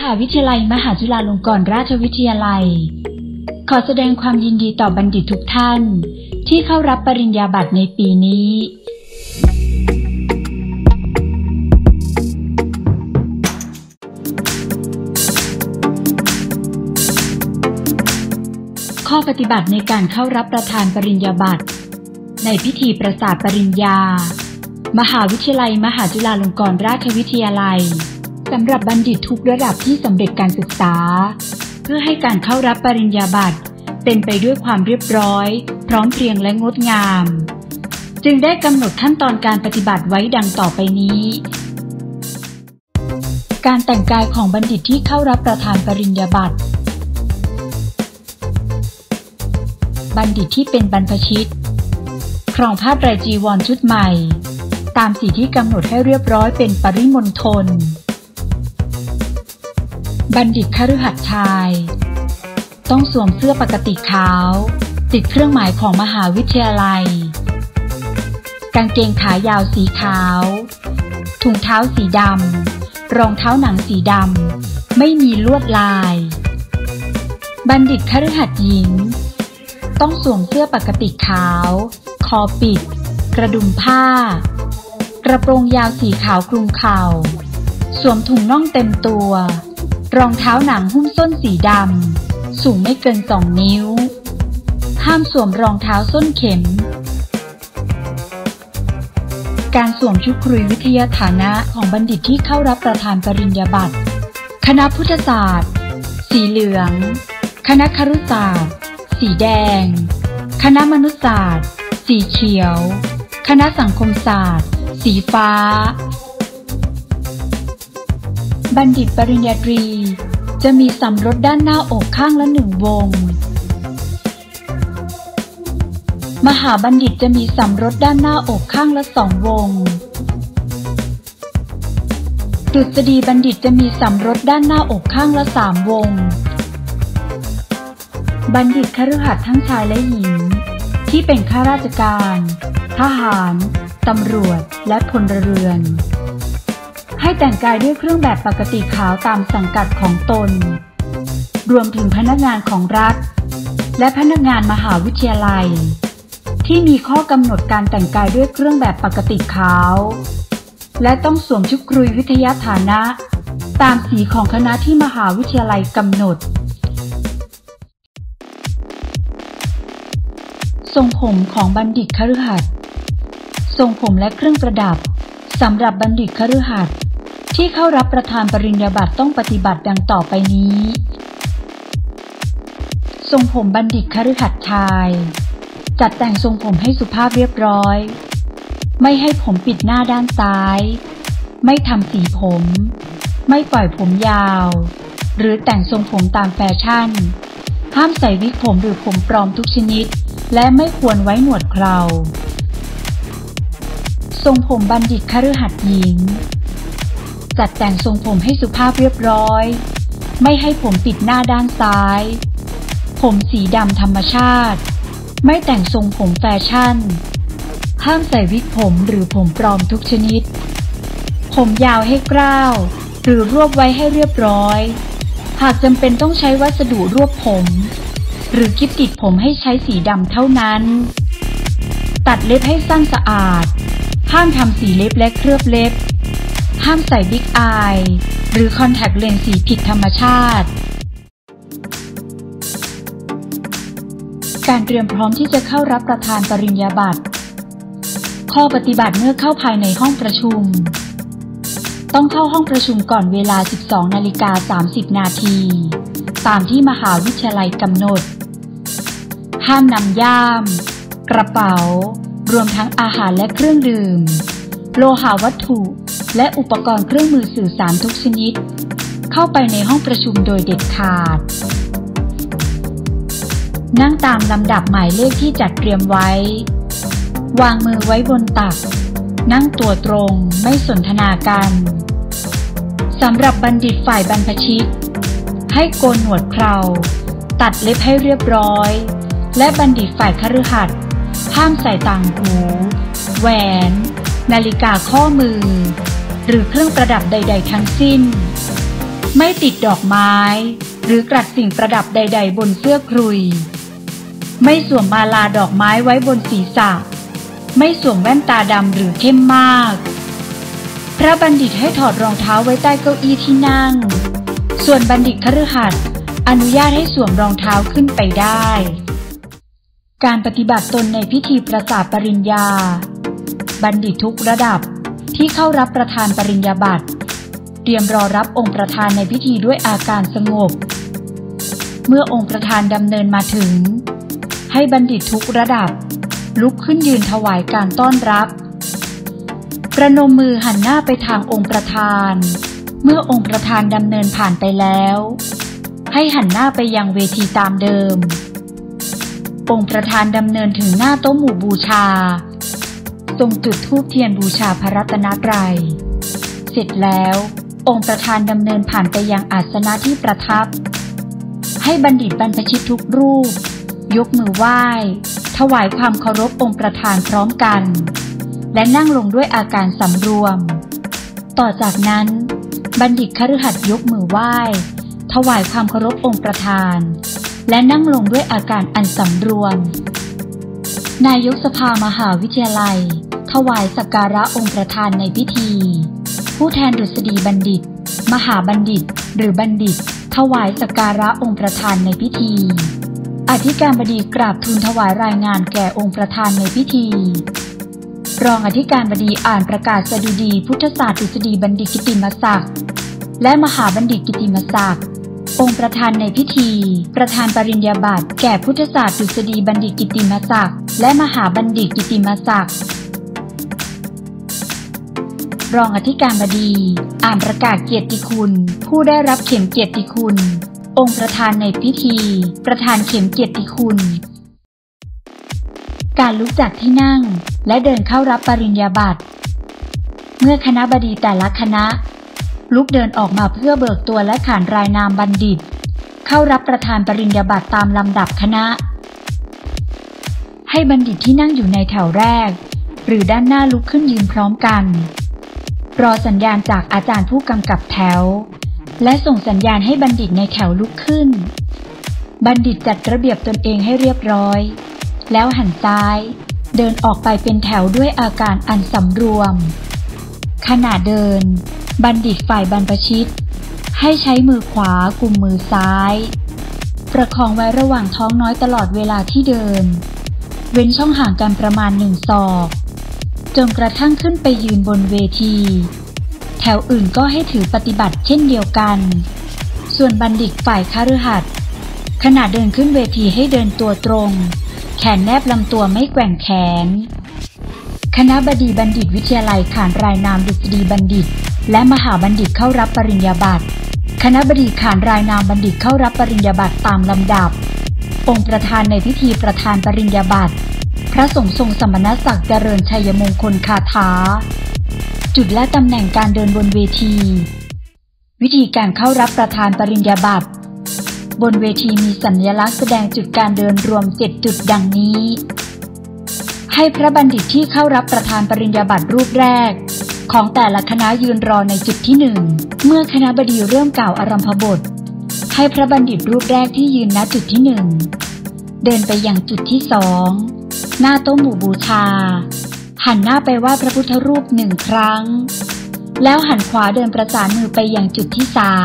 าวิทยาลัยมหาจุฬาลงกรณราชวิทยาลัยขอแสดงความยินดีต่อบัณฑิตทุกท่านที่เข้ารับปริญญาบัตรในปีนี้ข้อปฏิบัติในการเข้ารับประทานปริญญาบัตรในพิธีประกาศปริญญามหาวิทยาลัยมหาจุฬาลงกรณราชวิทยาลัยสำหรับบัณฑิตทุกระดับที่สำเร็จการศึกษาเพื่อให้การเข้ารับปริญญาบัตรเป็นไปด้วยความเรียบร้อยพร้อมเพรียงและงดงามจึงได้กำหนดขั้นตอนการปฏิบัติไว้ดังต่อไปนี้การแต่งกายของบัณฑิตที่เข้ารับประทานปริญญาบัตรบัณฑิตที่เป็นบรรพชิตครองผ้าไตรจีวรชุดใหม่ตามสีที่กำหนดให้เรียบร้อยเป็นปริมณฑลบัณฑิตคฤหัสถ์ชายต้องสวมเสื้อปกติขาวติดเครื่องหมายของมหาวิทยาลัยกางเกงขายาวสีขาวถุงเท้าสีดำรองเท้าหนังสีดำไม่มีลวดลายบัณฑิตคฤหัสถ์หญิงต้องสวมเสื้อปกติขาวคอปิดกระดุมผ้ากระโปรงยาวสีขาวคลุมเข่าสวมถุงน่องเต็มตัวรองเท้าหนังหุ้มส้นสีดำสูงไม่เกิน2 นิ้วห้ามสวมรองเท้าส้นเข็มการสวมชุดคุยวิทยาฐานะของบัณฑิตที่เข้ารับประทานปริญญาบัตรคณะพุทธศาสตร์สีเหลืองคณะครุศาสตร์สีแดงคณะมนุษยศาสตร์สีเขียวคณะสังคมศาสตร์สีฟ้าบัณฑิตปริญญาตรีจะมีสำรสด้านหน้าอกข้างละ1 วงมหาบัณฑิตจะมีสำรสด้านหน้าอกข้างละ2 วงดุษฎีบัณฑิตจะมีสำรสด้านหน้าอกข้างละ3 วงบัณฑิตคฤหัสถ์ทั้งชายและหญิงที่เป็นข้าราชการทหารตำรวจและพลเรือนให้แต่งกายด้วยเครื่องแบบปกติขาวตามสังกัดของตนรวมถึงพนักงานของรัฐและพนักงานมหาวิทยาลัยที่มีข้อกำหนดการแต่งกายด้วยเครื่องแบบปกติขาวและต้องสวมชุดคุยวิทยาฐานะตามสีของคณะที่มหาวิทยาลัยกำหนดทรงผมของบัณฑิตคฤหัสถ์ทรงผมและเครื่องประดับสำหรับบัณฑิตคฤหัสถ์ที่เข้ารับประทานปริญญาบัตรต้องปฏิบัติดังต่อไปนี้ทรงผมบัณฑิตคฤหัสถ์ชายจัดแต่งทรงผมให้สุภาพเรียบร้อยไม่ให้ผมปิดหน้าด้านซ้ายไม่ทำสีผมไม่ปล่อยผมยาวหรือแต่งทรงผมตามแฟชั่นห้ามใส่วิกผมหรือผมปลอมทุกชนิดและไม่ควรไว้หนวดเคราทรงผมบัณฑิตคฤหัสถ์หญิงจัดแต่งทรงผมให้สุภาพเรียบร้อยไม่ให้ผมปิดหน้าด้านซ้ายผมสีดำธรรมชาติไม่แต่งทรงผมแฟชั่นห้ามใส่วิกผมหรือผมปลอมทุกชนิดผมยาวให้กร้าวหรือรวบไว้ให้เรียบร้อยหากจำเป็นต้องใช้วัสดุรวบผมหรือกิ๊บติดผมให้ใช้สีดำเท่านั้นตัดเล็บให้สั้นสะอาดห้ามทำสีเล็บและเคลือบเล็บห้ามใส่บิ๊กอายหรือคอนแทคเลนส์สีผิดธรรมชาติการเตรียมพร้อมที่จะเข้ารับประทานปริญญาบัตรข้อปฏิบัติเมื่อเข้าภายในห้องประชุมต้องเข้าห้องประชุมก่อนเวลา 12:30 นาทีตามที่มหาวิทยาลัยกำหนดห้ามนำย่ามกระเป๋ารวมทั้งอาหารและเครื่องดื่มโลหะวัตถุและอุปกรณ์เครื่องมือสื่อสารทุกชนิดเข้าไปในห้องประชุมโดยเด็ดขาดนั่งตามลำดับหมายเลขที่จัดเตรียมไว้วางมือไว้บนตักนั่งตัวตรงไม่สนทนากันสำหรับบัณฑิตฝ่ายบรรพชิตให้โกนหนวดเคราตัดเล็บให้เรียบร้อยและบัณฑิตฝ่ายคฤหัสถ์ห้ามใส่ต่างหูแหวนนาฬิกาข้อมือหรือเครื่องประดับใดๆทั้งสิ้นไม่ติดดอกไม้หรือกลัดสิ่งประดับใดๆบนเสื้อคลุยไม่สวมมาลาดอกไม้ไว้บนศีรษะไม่สวมแว่นตาดำหรือเข้มมากพระบัณฑิตให้ถอดรองเท้าไว้ใต้เก้าอี้ที่นั่งส่วนบัณฑิตคฤหัสถ์อนุญาตให้สวมรองเท้าขึ้นไปได้การปฏิบัติตนในพิธีประกาศปริญญาบัณฑิตทุกระดับที่เข้ารับประทานปริญญาบัตรเตรียมรอรับองค์ประธานในพิธีด้วยอาการสงบเมื่อองค์ประธานดำเนินมาถึงให้บัณฑิตทุกระดับลุกขึ้นยืนถวายการต้อนรับประนมมือหันหน้าไปทางองค์ประธานเมื่อองค์ประธานดำเนินผ่านไปแล้วให้หันหน้าไปยังเวทีตามเดิมองค์ประธานดำเนินถึงหน้าโต๊ะหมู่บูชาทรงจุดธูปเทียนบูชาพระรัตนตรัยเสร็จแล้วองค์ประธานดำเนินผ่านไปยังอาสนะที่ประทับให้บัณฑิตบรรพชิตทุกรูปยกมือไหว้ถวายความเคารพองค์ประธานพร้อมกันและนั่งลงด้วยอาการสำรวมต่อจากนั้นบัณฑิตคฤหัสถ์ยกมือไหว้ถวายความเคารพองค์ประธานและนั่งลงด้วยอาการอันสำรวมนายกสภามหาวิทยาลัยถวายสักการะองค์ประธานในพิธีผู้แทนดุษฎีบัณฑิตมหาบัณฑิตหรือบัณฑิตถวายสักการะองค์ประธานในพิธีอธิการบดีกราบทูลถวายรายงานแก่องค์ประธานในพิธีรองอธิการบดีอ่านประกาศสดุดีพุทธศาสตร์ดุษฎีบัณฑิตกิตติมศักดิ์และมหาบัณฑิตกิตติมศักดิ์องค์ประธานในพิธีประธานปริญญาบัตรแก่พุทธศาสตร์ดุษฎีบัณฑิตกิตติมศักดิ์และมหาบัณฑิตกิตติมศักดิ์รองอธิการบดีอ่านประกาศเกียรติคุณผู้ได้รับเข็มเกียรติคุณองค์ประธานในพิธีประธานเข็มเกียรติคุณการลุกจากที่นั่งและเดินเข้ารับปริญญาบัตรเมื่อคณบดีแต่ละคณะลุกเดินออกมาเพื่อเบิกตัวและขานรายนามบัณฑิตเข้ารับประทานปริญญาบัตรตามลำดับคณะให้บัณฑิตที่นั่งอยู่ในแถวแรกหรือด้านหน้าลุกขึ้นยืนพร้อมกันรอสัญญาณจากอาจารย์ผู้กำกับแถวและส่งสัญญาณให้บัณฑิตในแถวลุกขึ้นบัณฑิตจัดระเบียบตนเองให้เรียบร้อยแล้วหันซ้ายเดินออกไปเป็นแถวด้วยอาการอันสำรวมขณะเดินบัณฑิตฝ่ายบรรพชิตให้ใช้มือขวากุมมือซ้ายประคองไว้ระหว่างท้องน้อยตลอดเวลาที่เดินเว้นช่องห่างกันประมาณ1 ศอกจนกระทั่งขึ้นไปยืนบนเวทีแถวอื่นก็ให้ถือปฏิบัติเช่นเดียวกันส่วนบัณฑิตฝ่ายคฤหัสถ์ขณะเดินขึ้นเวทีให้เดินตัวตรงแขนแนบลำตัวไม่แกว่งแขนคณบดีบัณฑิตวิทยาลัยขานรายนามดุษฎีบัณฑิตและมหาบัณฑิตเข้ารับปริญญาบัตรคณบดีขานรายนามบัณฑิตเข้ารับปริญญาบัตรตามลำดับองค์ประธานในพิธีประธานปริญญาบัตรพระสงฆ์ทรงสมณศักดิ์เจริญชัยมงคลคาถาจุดและตำแหน่งการเดินบนเวทีวิธีการเข้ารับประทานปริญญาบัตรบนเวทีมีสัญลักษณ์แสดงจุดการเดินรวม7 จุดดังนี้ให้พระบัณฑิตที่เข้ารับประทานปริญญาบัตรรูปแรกของแต่ละคณะยืนรอในจุดที่1เมื่อคณบดีเริ่มกล่าวอารัมภบทให้พระบัณฑิตรูปแรกที่ยืนณจุดที่1เดินไปยังจุดที่2หน้าโต๊ะหมู่บูชาหันหน้าไปไหว้พระพุทธรูป1 ครั้งแล้วหันขวาเดินประสานมือไปยังจุดที่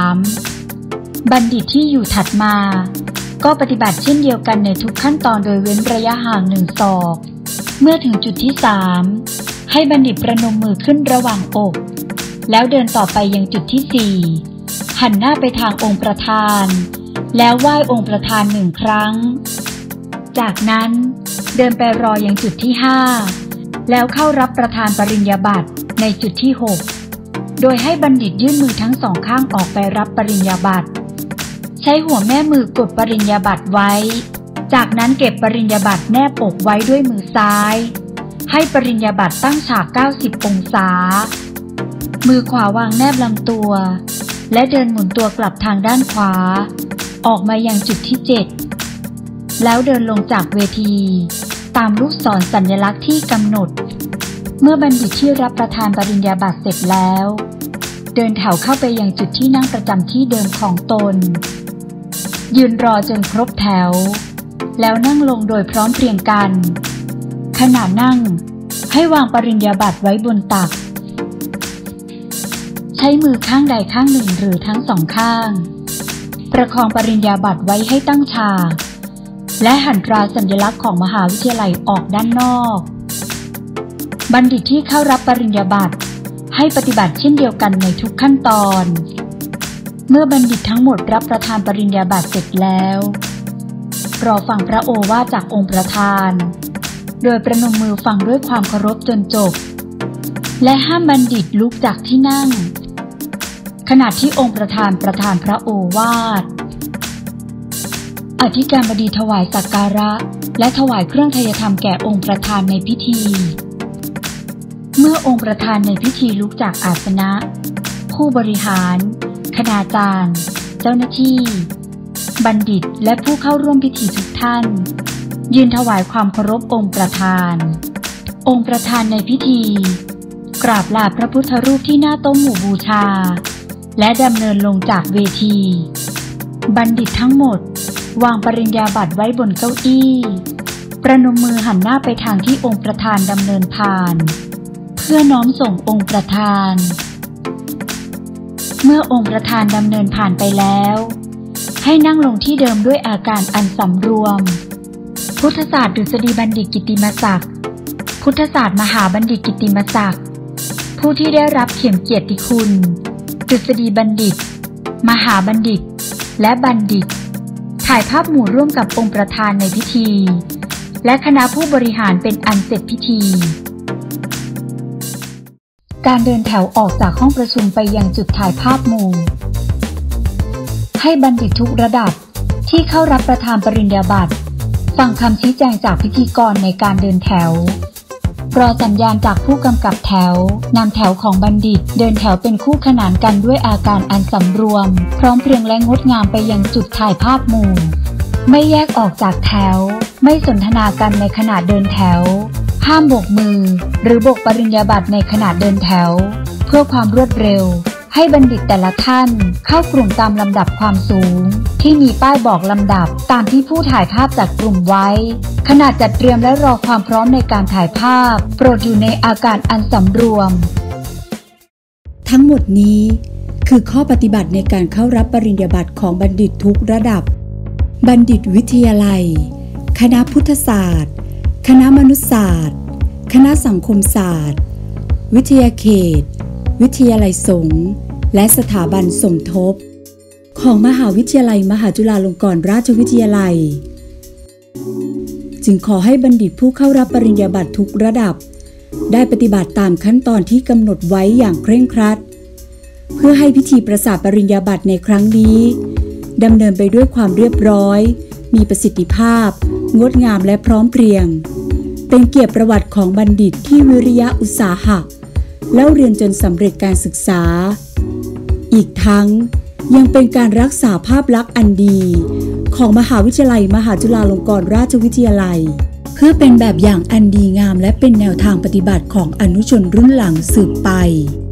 3บัณฑิตที่อยู่ถัดมาก็ปฏิบัติเช่นเดียวกันในทุกขั้นตอนโดยเว้นระยะห่าง1 ศอกเมื่อถึงจุดที่3ให้บัณฑิตประนมมือขึ้นระหว่างอกแล้วเดินต่อไปยังจุดที่4หันหน้าไปทางองค์ประธานแล้วไหว้องค์ประธาน1 ครั้งจากนั้นเดินไปรอยังจุดที่5แล้วเข้ารับประทานปริญญาบัตรในจุดที่6โดยให้บัณฑิตยื่นมือทั้ง2 ข้างออกไปรับปริญญาบัตรใช้หัวแม่มือกดปริญญาบัตรไว้จากนั้นเก็บปริญญาบัตรแนบอกไว้ด้วยมือซ้ายให้ปริญญาบัตรตั้งฉาก90 องศามือขวาวางแนบลำตัวและเดินหมุนตัวกลับทางด้านขวาออกมายังจุดที่7แล้วเดินลงจากเวทีตามลูกศรสัญลักษณ์ที่กำหนดเมื่อบัณฑิตที่รับประทานปริญญาบัตรเสร็จแล้วเดินแถวเข้าไปยังจุดที่นั่งประจำที่เดิมของตนยืนรอจนครบแถวแล้วนั่งลงโดยพร้อมเพรียงกันขณะนั่งให้วางปริญญาบัตรไว้บนตักใช้มือข้างใดข้างหนึ่งหรือทั้งสองข้างประคองปริญญาบัตรไว้ให้ตั้งฉากและหันตราสัญลักษณ์ของมหาวิทยาลัยออกด้านนอกบัณฑิตที่เข้ารับปริญญาบัตรให้ปฏิบัติเช่นเดียวกันในทุกขั้นตอนเมื่อบัณฑิตทั้งหมดรับประทานปริญญาบัตรเสร็จแล้วรอฟังพระโอวาทจากองค์ประธานโดยประนมมือฟังด้วยความเคารพจนจบและห้ามบัณฑิตลุกจากที่นั่งขณะที่องค์ประธานประทานพระโอวาทอธิการบดีถวายสักการะและถวายเครื่องไทยธรรมแก่องค์ประธานในพิธีเมื่อองค์ประธานในพิธีลุกจากอาสนะผู้บริหารคณาจารย์เจ้าหน้าที่บัณฑิตและผู้เข้าร่วมพิธีทุกท่านยืนถวายความเคารพองค์ประธานองค์ประธานในพิธีกราบลาพระพุทธรูปที่หน้าโต๊ะหมู่บูชาและดำเนินลงจากเวทีบัณฑิตทั้งหมดวางปริญญาบัตรไว้บนเก้าอี้ประนมมือหันหน้าไปทางที่องค์ประธานดำเนินผ่านเพื่อน้อมส่งองค์ประธานเมื่อองค์ประธานดำเนินผ่านไปแล้วให้นั่งลงที่เดิมด้วยอาการอันสำรวมพุทธศาสตร์ดุษฎีบัณฑิตกิตติมศักดิ์พุทธศาสตร์มหาบัณฑิตกิตติมศักดิ์ผู้ที่ได้รับเข็มเกียรติคุณดุษฎีบัณฑิตมหาบัณฑิตและบัณฑิตถ่ายภาพหมู่ร่วมกับองค์ประธานในพิธีและคณะผู้บริหารเป็นอันเสร็จพิธีการเดินแถวออกจากห้องประชุมไปยังจุดถ่ายภาพหมู่ให้บัณฑิตทุกระดับที่เข้ารับประทานปริญญาบัตรฟังคำชี้แจงจากพิธีกรในการเดินแถวรอสัญญาณจากผู้กำกับแถวนำแถวของบัณฑิตเดินแถวเป็นคู่ขนานกันด้วยอาการอันสำรวมพร้อมเพรียงและงดงามไปยังจุดถ่ายภาพหมู่ไม่แยกออกจากแถวไม่สนทนากันในขณะเดินแถวห้ามโบกมือหรือโบกปริญญาบัตรในขณะเดินแถวเพื่อความรวดเร็วให้บัณฑิตแต่ละท่านเข้ากลุ่มตามลำดับความสูงที่มีป้ายบอกลำดับตามที่ผู้ถ่ายภาพจัดกลุ่มไว้ขณะจัดเตรียมและรอความพร้อมในการถ่ายภาพโปรดอยู่ในอาการอันสำรวมทั้งหมดนี้คือข้อปฏิบัติในการเข้ารับปริญญาบัตรของบัณฑิตทุกระดับบัณฑิตวิทยาลัยคณะพุทธศาสตร์คณะมนุษยศาสตร์คณะสังคมศาสตร์วิทยาเขตวิทยาลัยสงฆ์และสถาบันสมทบของมหาวิทยาลัยมหาจุฬาลงกรณราชวิทยาลัยจึงขอให้บัณฑิตผู้เข้ารับปริญญาบัตรทุกระดับได้ปฏิบัติตามขั้นตอนที่กำหนดไว้อย่างเคร่งครัดเพื่อให้พิธีประกาศปริญญาบัตรในครั้งนี้ดำเนินไปด้วยความเรียบร้อยมีประสิทธิภาพงดงามและพร้อมเพรียงเป็นเกียรติประวัติของบัณฑิตที่วิริยะอุตสาหะเล่าเรียนจนสำเร็จการศึกษาอีกทั้งยังเป็นการรักษาภาพลักษณ์อันดีของมหาวิทยาลัยมหาจุฬาลงกรณราชวิทยาลัยเพื่อเป็นแบบอย่างอันดีงามและเป็นแนวทางปฏิบัติของอนุชนรุ่นหลังสืบไป